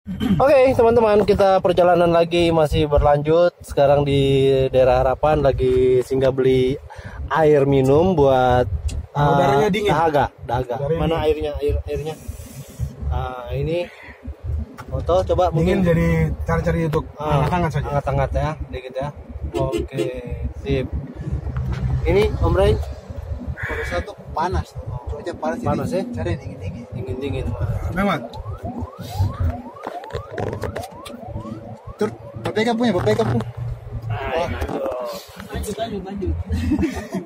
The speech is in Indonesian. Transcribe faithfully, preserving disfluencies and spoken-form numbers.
Oke, teman-teman, kita perjalanan lagi masih berlanjut. Sekarang di daerah Harapan lagi singgah beli air minum buat uh, udaranya dingin. Dahaga, dahaga. Udaranya Mana dingin. airnya? Air airnya. Nah, ini foto coba dingin mungkin jadi cari-cari untuk ah, hangat-hangat saja. Hangat-hangat ya, dikit ya. Oke, sip. Ini Om Ray, pada satu panas, cuaca panas, panas ya? Cari dingin-dingin. Dingin-dingin. Memang. Tur, P P K punya, P P K punya. Lanjut, lanjut, lanjut.